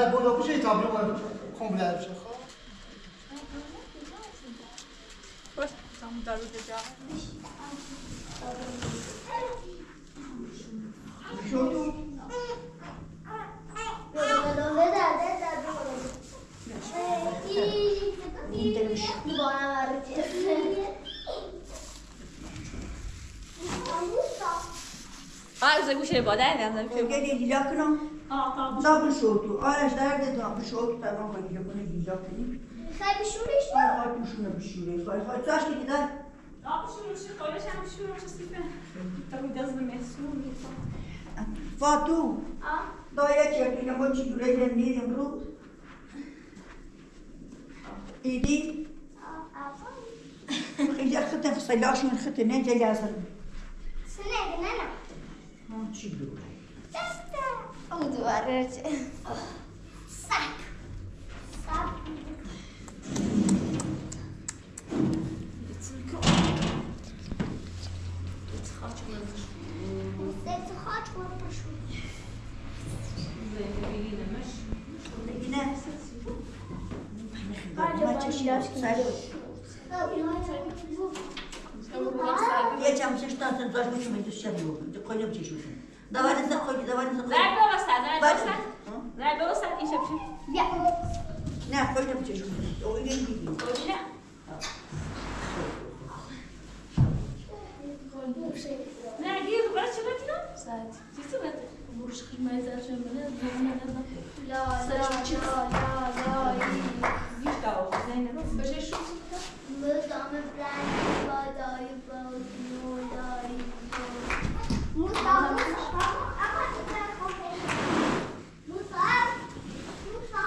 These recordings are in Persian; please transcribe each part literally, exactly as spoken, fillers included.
نه بالا بشه تابلو بالا کاملا بشه خب باش تمام دارو جا شو آه زه گوشه باده نمیدونم که گلی دیلا کنم آه تا دابل شوتو آرش درد دابل شوتو تمام کنی که کنی دیلا کنی خیلی بشورش خواهی خواهی توشونه بشوره خواهی خواهی توش که دیدن آه بشورش خواهیش هم بشورش سیفه تا بیداز بمسون فاتو دایه چه که ما چی دوره زندگی امروز ایدی خیلی خطه فصلاش من خطه نه جایی ازن سنه نه نه ها چی دوره دسته اون دواره چه سک سک Zeytin kaç var şu? زندگی نمش دیگه نه Bence چشم سر یه چمچش تازه داشت میشه میدوست شدی بکن تو کلیم چشوشون دوانی سر خودی دوانی سر خودی زرد بوسط زرد بوسط زرد بوسط این شبشی Ya. نه کلیم چشوشون او این دیدی خودی نه نه گیر برای چه باید اینا؟ ساعت چی چه باید؟ برش خیمه زرشم بله دیوانه ندم La la la la la. گیش داو زینه رو بشه شو Mudam brand badai badai. Mudam Musa. Ama sen konuş. Musa. Musa.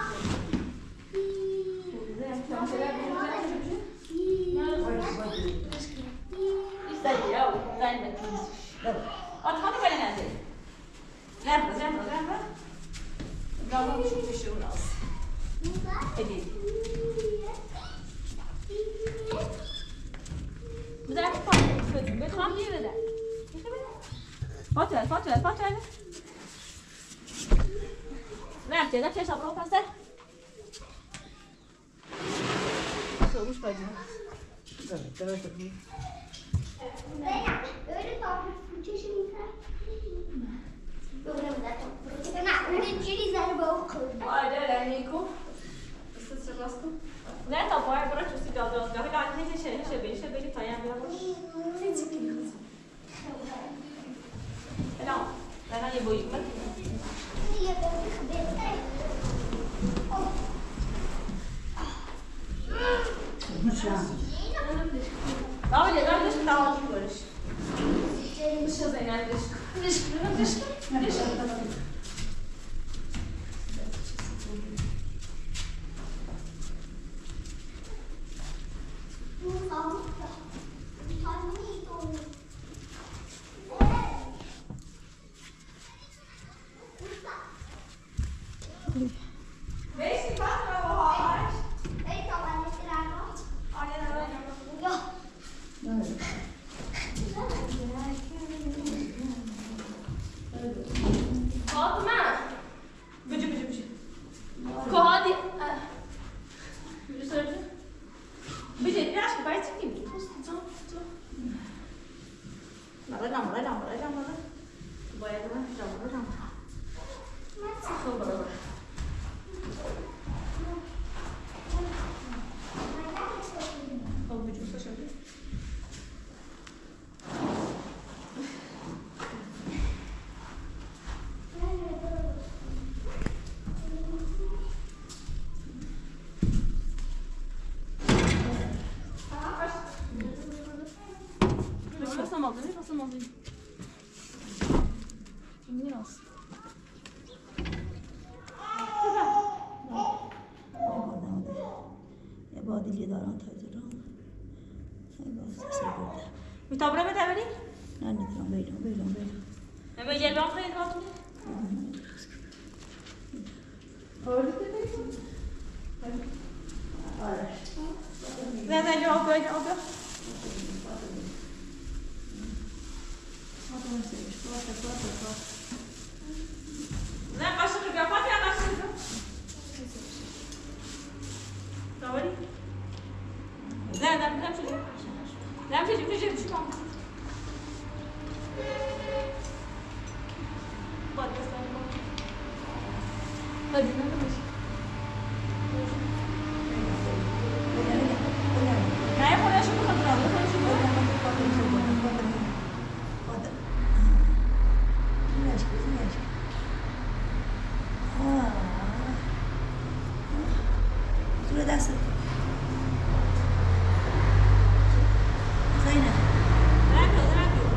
İstedi ya, zahmet değil. Atmadı böyle nerede? Zahmet, zahmet, zahmet. Gavram şu pişiyor az. Edeyim. Bu da bir parça istedim. Ben tam yere de. Fatih, Fatih, Fatih. Ne yapacağız? Şey sabır olmaz da. Soğumuş bacım. Evet, evet, evet. Öyle tatlı çeşitli. Böyle mi zaten? Ben öyle çeşitli bakıyorum. Haydi alaikum. Nasılsın Rasko? Ne tabu var? Bırak şu sigara biraz. Gahil anne de şey, şey beni, şey beni tayan bir var. Ne çıkıyorsun? Helal. Ben hani boyum bak. Niye böyle kıvırcık? Daha önce daha önce daha oldu barış. Dışa zeynep dış. Dış, dış, dış. Beşi bakma bu ağaç. Ey tabanı kırarma. Aynen öyle. Yok. Fatma. Bıcı bıcı bıcı. Ko hadi. Bıcı söyledi. Bıcı biraz ki bay çıkayım. Mala lam mala lam mala lam mala. Bayar mı? Lam mala lam. Çok bala bala. O bıcı söyledi. Nasıl mı aldın? Nasıl mı aldın? Biraz. یه بادیلی دارن تازه رو میتابره بده بری؟ نه ندارم بیرون بیرون بیرون نمی جلوان خیلی باتونی؟ آره نه نه جواب باید جواب باید نه قاشق بیا فاتی قاشق بیا داوری نه نه نمیشه نمیشه نمیشه نمیشه باید بستم باید نمیشه نه خودشون میخواد راه خودشون دست زینب رنگو رنگو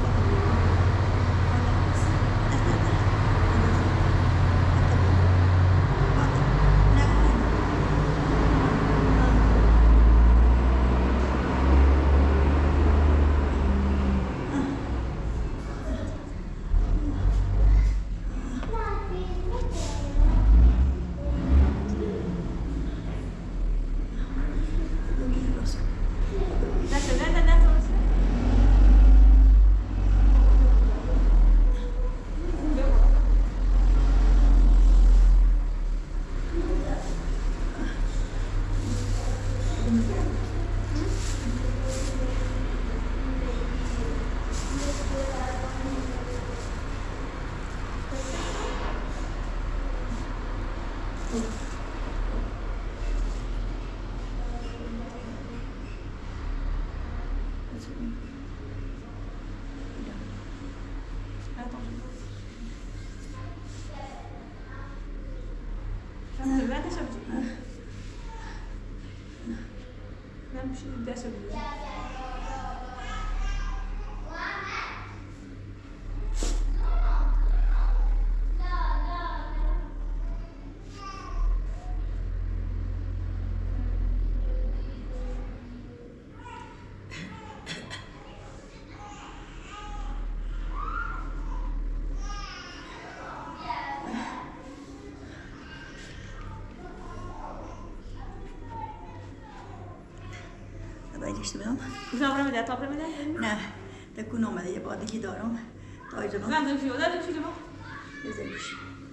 بایدشتی بیام؟ تابره میده تابره میده؟ نه تکون آمده یه بادگی دارم تا اینجا من دارم شیوه دارم شیوه با بزنیش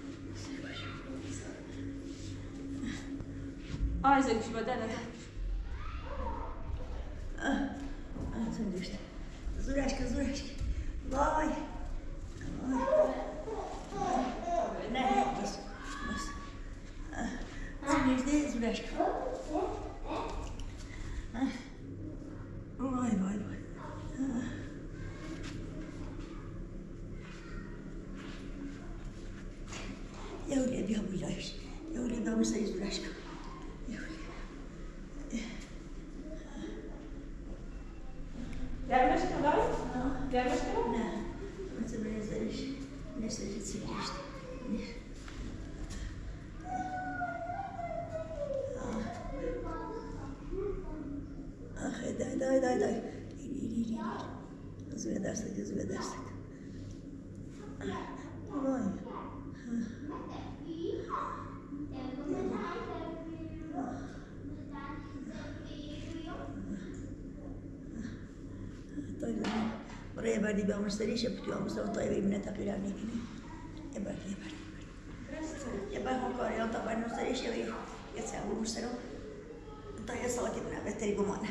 آه زنگ شیوه دارم آه زنگشت زورش که زورش که وای نه بس بس زنگشته زورش که وای وای وای يا ولاد يا ولاد يا ولاد ما يسيزوا العشق يا ولاد لا مشكلة لا مشكلة لا ما تبرزش الناس اللي تسيبش اخي داي داي داي داي زوي درسك زوي درسك واي طيب بري بردي بامرسلي شبتي امرسل طيب من تقيل عني كني يبرد يبرد يبرد هو قاري طبعا مرسلي شوي يتساوي مرسلو طيب صوتي من بتري بمانه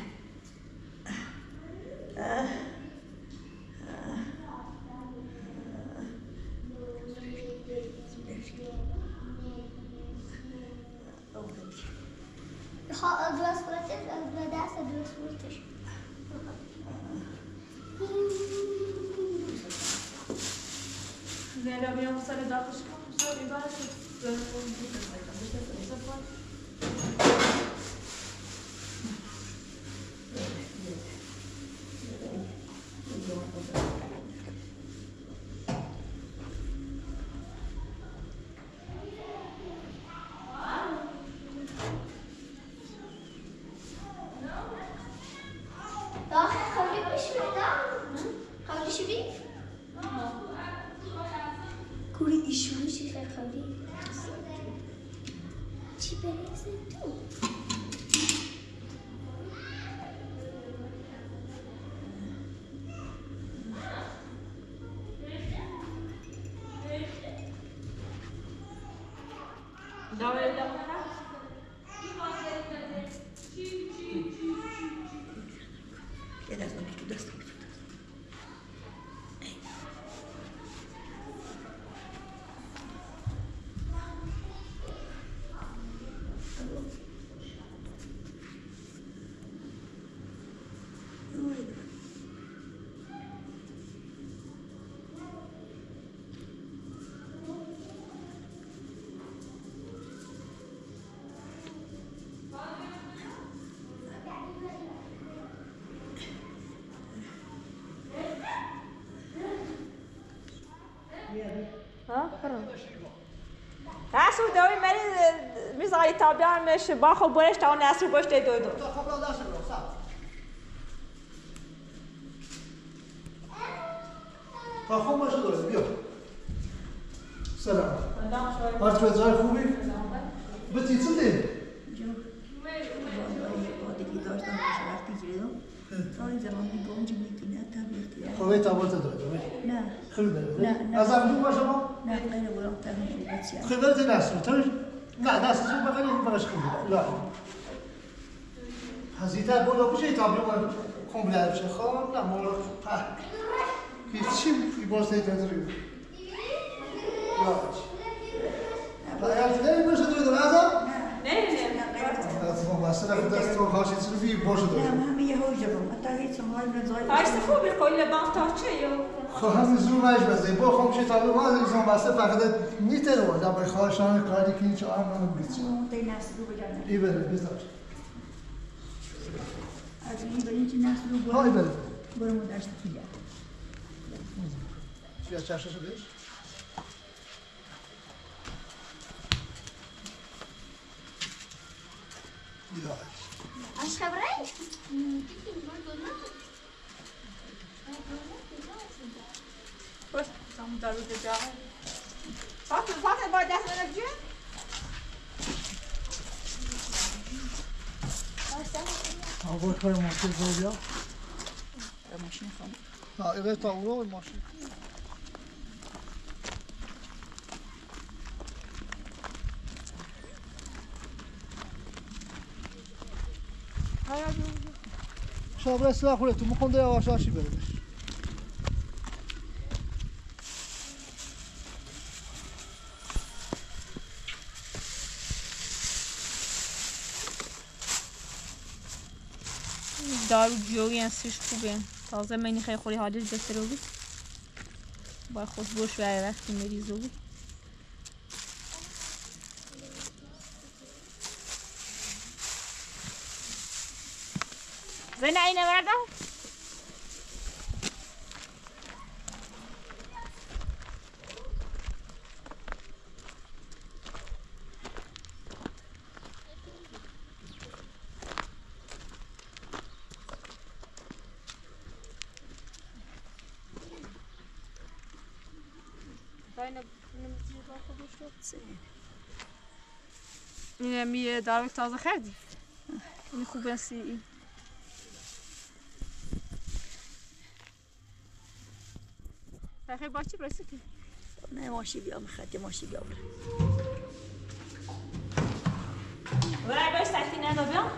Adres bırakacağız, adres derse adres bırakacağız. Zeyla bir yavru sarı daha kışkırtma, sonra ibaret et. Böyle oldu. Dá uma olhada lá. ها برو نسرو دوی مری میزایی تابیان میشه با خود برش تا نسرو باش دو دو تا خب را داشته برو سب تا خوب باشه دوست بیا سلام هر چه جای خوبی بتی چه دی بادگی داشتم که وقتی گیردم تا این زمان که گونج میتونه تبلیغ خوبه تابوت داره نه خیلی بده نه نه از هم باشه ما نه غیر برام تبلیغ بچه خیلی بده نسل تو نه نسل تو بخیر این برش خوبه لا هزیتا بالا بشه تابلو کامل بشه خب نه مال په هیچی بیباسته تدریج لا باید دیگه باشه دوی درازا نه نه از ما مثلا خود از تو خواهی چیزی بی باشه دوی نه همه یه هوی جبرم حتی هیچ سمای نزای هاش خوبی کلی بانک تا چه یو خب همین زور ماش بزنی با خم شی تابلو ما از این واسه فقط میتره و دبای خواهشان کاری که اینجا آن بیچی تی نسل رو بجنه ای بده بذار از این به این چی نسل رو های برم بده برم و داشت پیدا بیا چشمشو بیش یا Acho que é por aí. باش سام دارو جا فاطمه فاطمه با دست من بجی آقا کار ماشین رو بیا ماشین خواهم ها ایره تا اون ماشین شابه سلاح خوره تو مخونده یا واشاشی بردش دارو جوگی انسیش خوبه تازه منی خیلی خوری حالش بهتره بود با خود بوش و وقتی مریض بود زين عينه ورده این میه داروی تازه خریدی این خوب است این بخیر باشی برسی که نه ماشی بیام خط ماشی بیام ورای باش سختی ندا بیام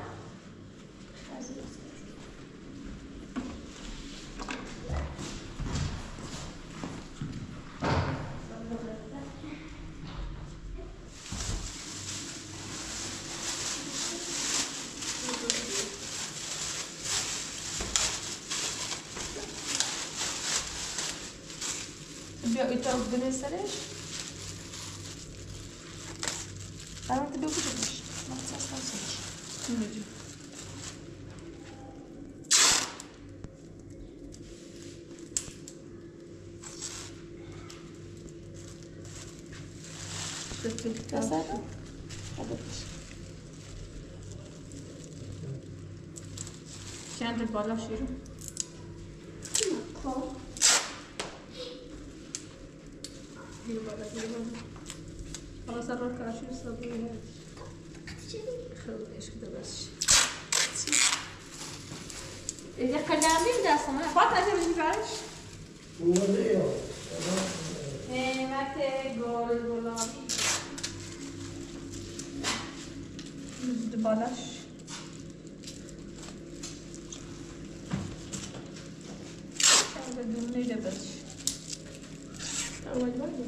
بیا ایتا رو بنه سرش قرار تو بیا کجا باش مخصص کن سرش اینجا دست دارم؟ چند بالا شیرو Dia pada dia kalau sarah kasih sabun خلص كده بس إذا كلامي ده أصلا فاطمة أنت مش بعرفش هو ده إيه إيه ما تقول غلامي بلاش هذا دوني ده بس أول مرة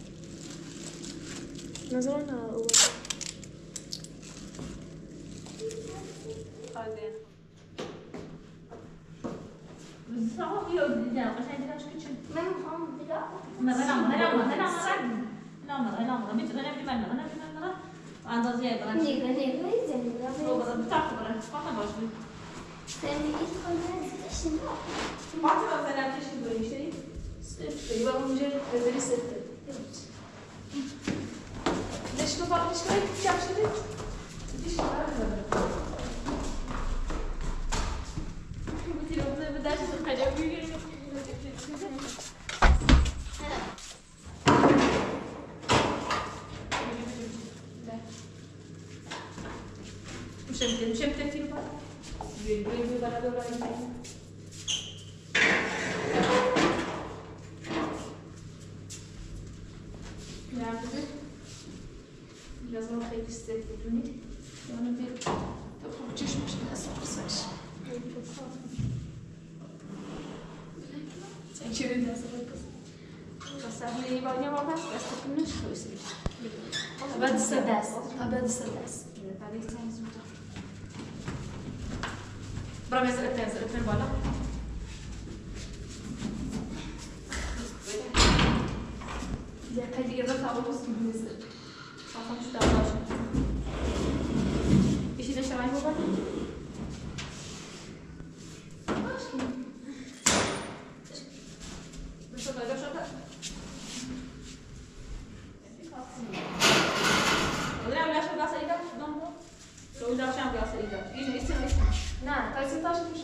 نظرنا أول هذا صعب يود ده عشان ده مش كتير ما هم بلا ما أنا ما أنا ما أنا ما أنا ما أنا ما بيت أنا بيت أنا أنا بيت أنا عندنا زي برا نيجا نيجا يزن هو برا بتاعك برا فاطمة باش سامي إيش كنا نسيت فاطمة أنا بتشتري شيء ستة يبقى مجرد تدريس ستة Deixa eu falar, deixa eu ir, deixa eu ir. Deixa eu ir. Bu telefonu bir daha çok acayip bir gün. Müşemte, müşemte telefon. Bir bir bir bana doğru ayın. لازم نخلي تستفيدوني وانا ندير تخرجيش باش الناس ما تقصاش تنشري الناس بس اللي يبغى ما بس بس تكونش كويسين ابد السداس ابد السداس هذه ثاني زوجة برا مازال تنزل في البلا يا قدير رفع ونص بنزل خمسة عشر ايش اللي شرايه هو برضه؟ ماشي بس هذا لو شغل ولا ولا شو قاعد سيدا دون لو ده شو قاعد سيدا ايش ايش ايش نعم طيب ستاشر مش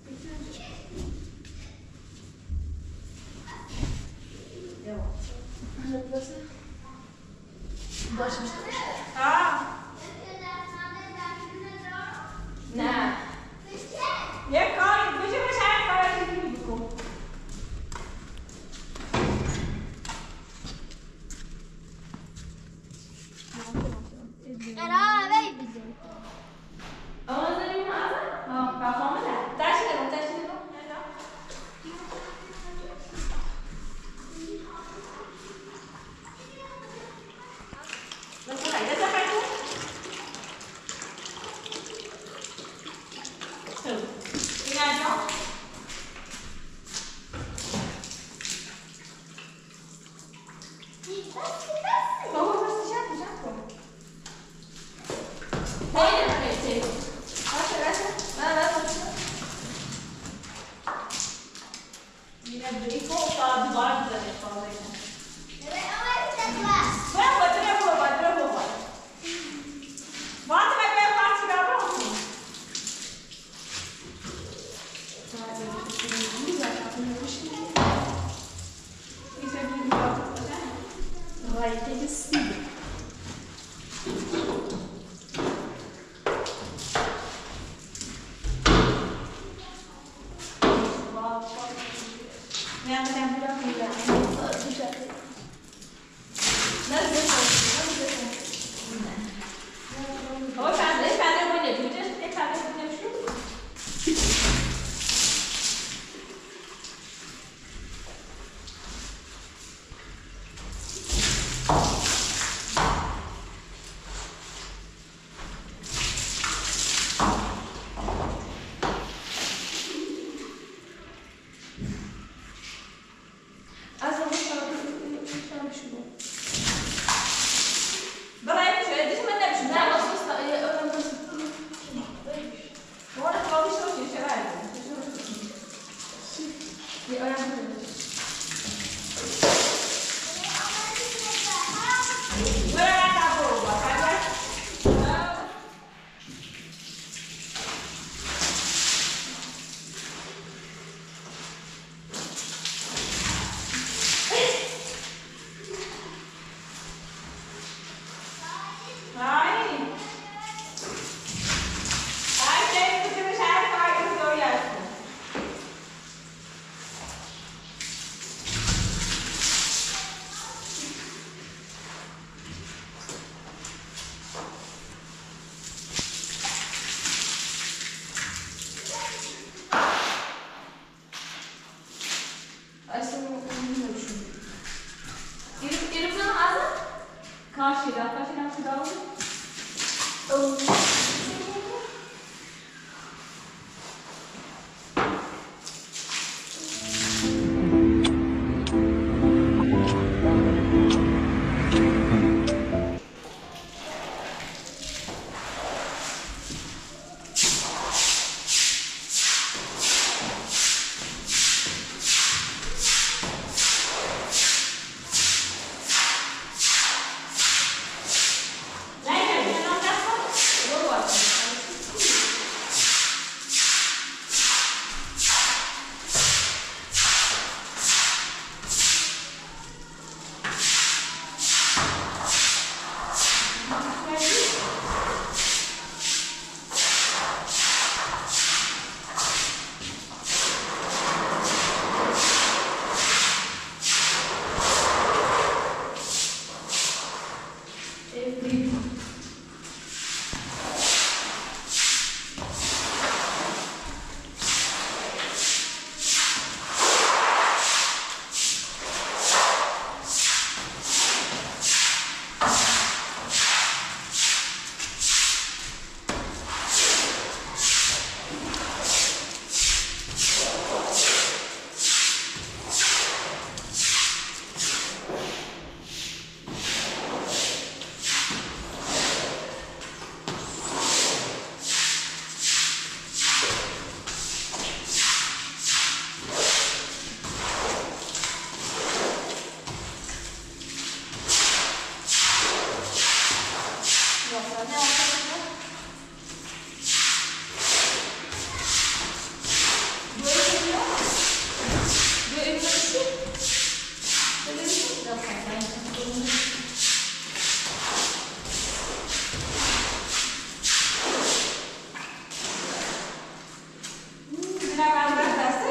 يلا انا بس باش مش اه نعم يا كاري مش مش عارف اعرف اجيبكم انا بيبي اه زي ما اه كافون لا تاشي لو تاشي لو بس هاي ده حاجه يا جو هو بس شاف شافه هاي انا عرفت عشرة عشرة لا لا ينبغي فوق بعض بعض vai ter descido. Minha vai mais pra festa?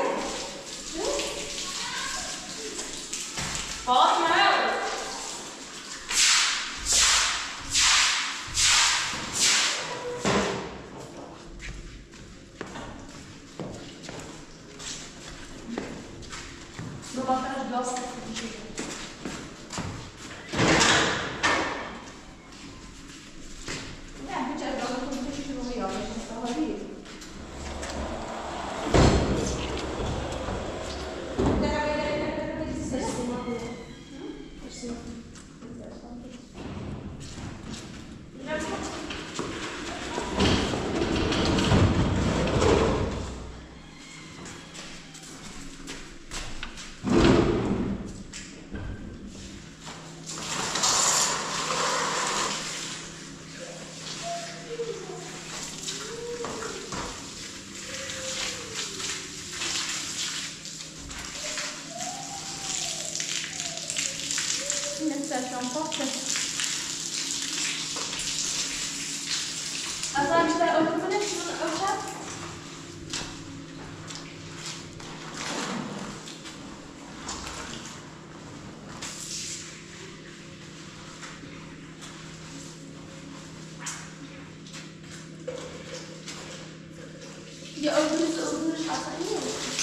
Posso, Manuel? Vou botar as duas aqui. É, a gente agora não tem que no melhor, a gente estava ali. Achar um pouco. As artes da outra vez eu já ya öbürü öbürü aslında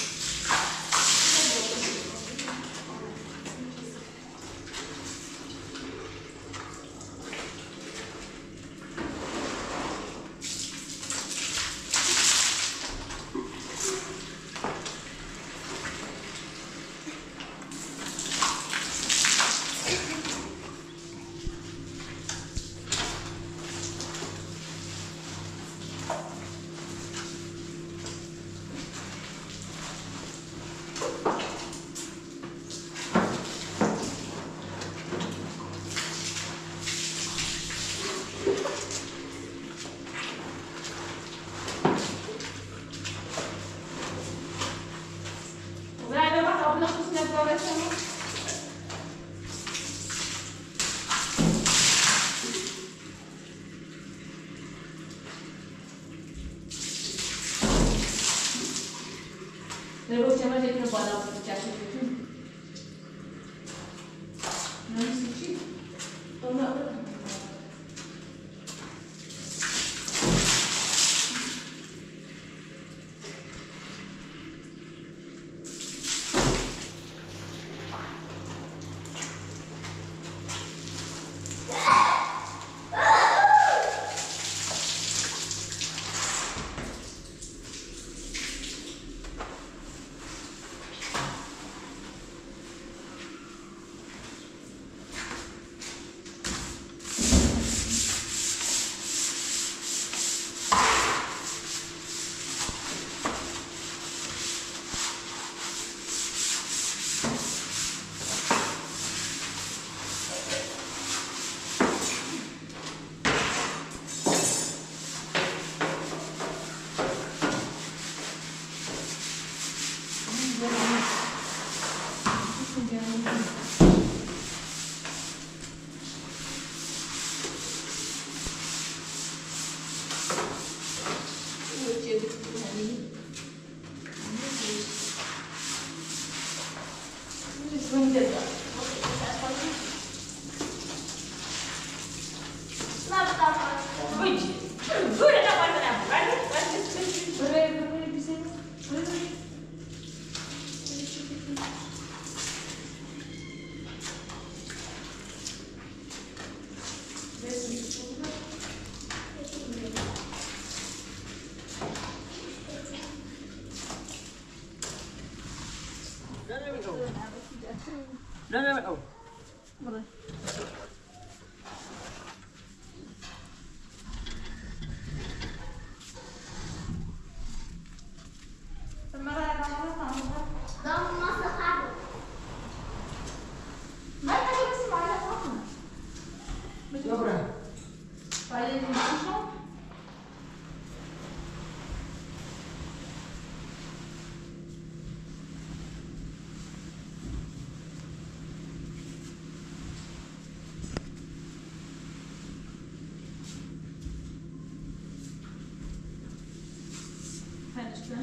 Depois chama a gente não pode dar o que acha que não é sentido? Ou não? Đây đây mẹ. Một rồi. Dá uma massacada. Vai fazer esse mais da forma. Dobra. Vai ele no chão.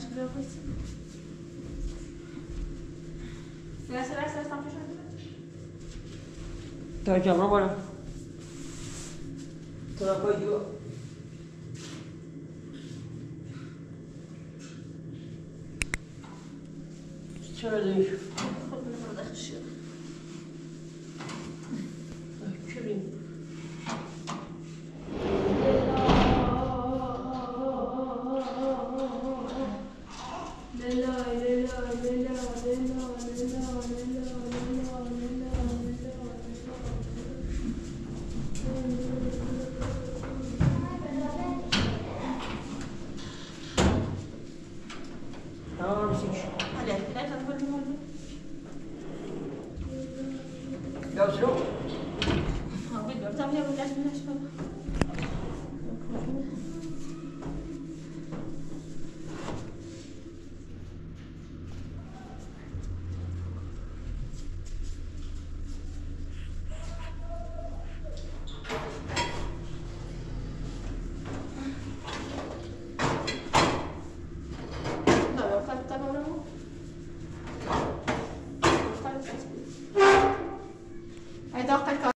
شكله كويس. لا سرعة سرعة سرعة شو تا جمع بالا تا پای دیو چرا دیش خود من داخل شو. کریم تمام سیش هلا لا تدخل المول. لو شنو ها بدي بتعمل يا ولاد من الشباب.